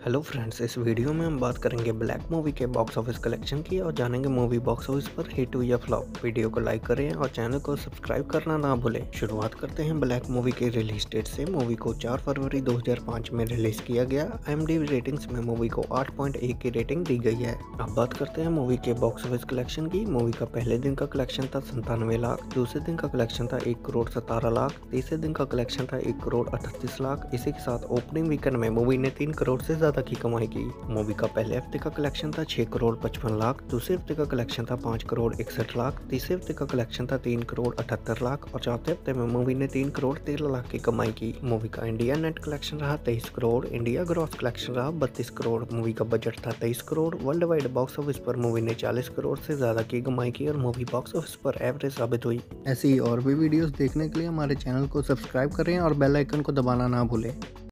Hello friends, इस video में हम बात करेंगे ब्लैक मूवी के बॉक्स ऑफिस कलेक्शन की और जानेंगे मूवी बॉक्स ऑफिस पर हिट हुई या फ्लॉप। वीडियो को लाइक करें और चैनल को सब्सक्राइब करना ना भूलें। शुरुआत करते हैं ब्लैक मूवी के रिलीज डेट से। मूवी को 4 फरवरी 2005 में रिलीज किया गया। IMDb रेटिंग्स में मूवी को 8.1 की रेटिंग दी गई है। अब बात करते हैं मूवी के बॉक्स ऑफिस कलेक्शन की। मूवी का पहले दिन का कलेक्शन था 97 लाख, दूसरे दिन का कलेक्शन था 1 करोड़ 17 लाख, तीसरे दिन का कलेक्शन था 1 करोड़ 38 लाख। इसी के साथ ओपनिंग वीकेंड में मूवी ने 3 करोड़ से ज्यादा की कमाई की। मूवी का पहले हफ्ते का कलेक्शन था 6 करोड़ 55 लाख, दूसरे हफ्ते का कलेक्शन था 5 करोड़ 61 लाख, तीसरे हफ्ते का कलेक्शन था 3 करोड़ 78 लाख और चौथे हफ्ते में मूवी ने 3 करोड़ 13 लाख की कमाई की। मूवी का इंडिया नेट कलेक्शन रहा 23 करोड़, इंडिया ग्रॉस कलेक्शन रहा 32 करोड़। मूवी का बजट था 23 crore. World wide box office पर मूवी ने 40 करोड़ से ज्यादा की कमाई की और मूवी बॉक्स ऑफिस पर एवरेज साबित हुई। ऐसी और भी वीडियोस देखने के लिए हमारे चैनल को सब्सक्राइब करें और बेल आइकन को दबाना ना भूलें।